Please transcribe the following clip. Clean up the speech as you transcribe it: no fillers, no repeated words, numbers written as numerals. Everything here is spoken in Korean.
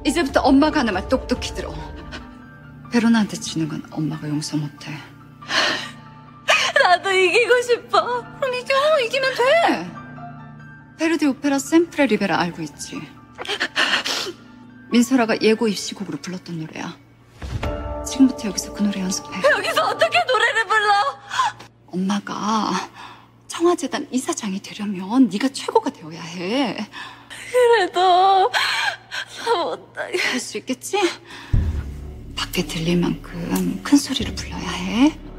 이제부터 엄마가 하는 말 똑똑히 들어. 베로나한테 지는 건 엄마가 용서 못해. 나도 이기고 싶어. 그럼 이기면 돼. 베르디 오페라 샘프레 리베라 알고 있지? 민소라가 예고 입시곡으로 불렀던 노래야. 지금부터 여기서 그 노래 연습해. 여기서 어떻게 노래를 불러? 엄마가 청와재단 이사장이 되려면 네가 최고가 되어야 해. 그래도 나 못하게. 할 수 있겠지? 밖에 들릴 만큼 큰 소리로 불러야 해.